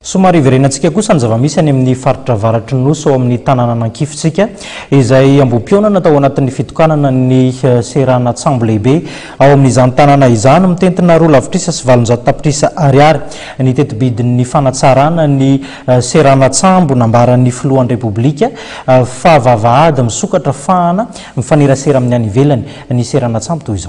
Somary verenantsika kosa ny zava-misy any amin'ny faritra varatry Nosy ao amin'ny tanàna Nankifitsika izay ambom-pionana tao anatin'ny fitokanana ny serana tsambo lehibe ao amin'izany tanàna izany mitentina roa lavitrisa sy 700 tapitrisa ariary ny tetibidin'ny fanatsarana ny serana tsambo nambaran'ny filohan'ny repoblika fa vavahady misokatra fahana mifanerasera amin'ny any ivelany ny serana tsambo toy izao.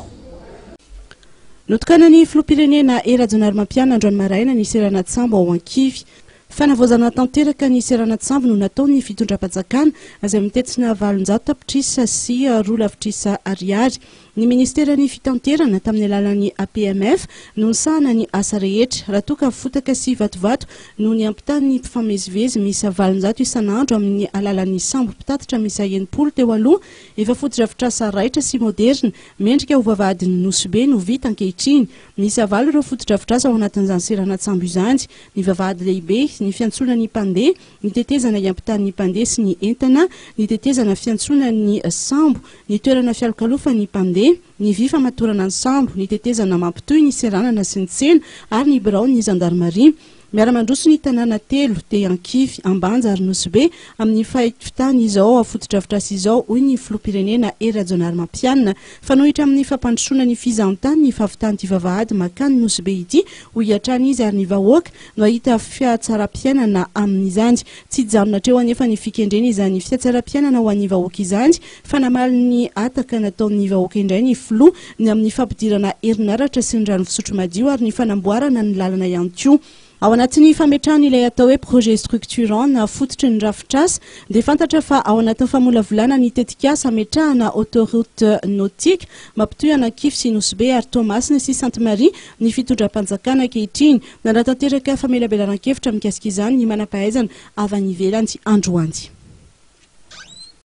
Notokanany filoham-pirenena Rajaonarimampianina androany maraina ny serana tsambo ao Ankivy. Fanavoazana tanteraka ny serana tsambo no nataony fitondram-panjakana izay mitetsina 700 tapitrisa sy 2 lavitrisa ariary. Ny ministerany fitanterana tamin'ny alalan'ny APMF no nisahana ny asa rehetra raha toa ka fotaka sy vatovato no ny ampitan'ny mpifamezivezy misy 700 isan'andro amin'ny alalan'ny sambo mpitatitra misy 100 teo aloha efa fotodrafitrasa raitra sy moderna mendrika ho vavahadin'ny Nosy be no vita ankehitriny. Misy avalo ireo fotodrafitrasa ao anatin'izany serana tsambo izany, ny vavahady lehibe, ny fiantsonana ny mpandeha, ny tetezana iampitahan'ny mpandeha sy ny entana, ny tetezana fiantsonana ny sambo, ny toerana fialokalofan'ny mpandeha, ny vy famatorana ny sambo, ny tetezana mampitohy ny seranana sy ny tsena ary ny birao ny zandarmaria. Miara-mandroso ny tanàna telo dia Ankivy, Ambanja ary Nosy be amin'ny fahitana izao fotodrafitrasa izao hoy ny filoham-pirenena Rajaonarimampianina. Fanohitra amin'ny fampandrosoana ny fizahantany ny fahavitan'ity vavahady makany Nosy be ity ho hiatrany izy ary ny vahoaka no ahita fiatsaram-piainana amin'izany. Tsy hijanona hatreo anefa ny fikendrena izany fiatsaram-piainana ho an'ny vahoaka izany fa namaly ny ataka nataon'ny vahoaka indray ny filoha ny amin'ny fampidirana herinaratra sy ny rano fisotro madio ary ny fanamboarana ny lalana ihany koa. Ao anatin'ny fametrahana ilay atao hoe projet structurant na fototry ny rafitrasa dia fantatra fa ao anatin'ny famolavolana ny tetikasa ametrahana autoroute nautique mampitohy Ankivy sy Nosy be ary Toamasina sy Sainte-Marie ny fitondram-panjakana ankehitriny. Nanatanteraka famelabelaran-kevitra mikasika izany ny manam-pahaizana avy any ivelany Androany.